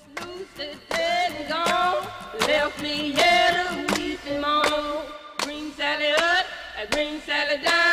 Lucy dead and gone, left me here to weep and moan. Green Sally up, green Sally down.